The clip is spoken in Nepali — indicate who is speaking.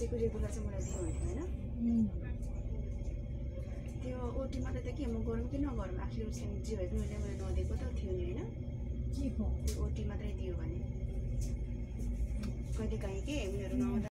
Speaker 1: बजेको रेगुलर चाहिँ मलाई दियो होइन हैन त्यो ओटी मात्रै त के म गरौँ कि नगरौँ आखिर उसले जे भए पनि मैले नदिएको त थियो नि हैन
Speaker 2: के को
Speaker 1: त्यो ओटी मात्रै दियो भने कहिले काहीँ के उनीहरू नआउँदा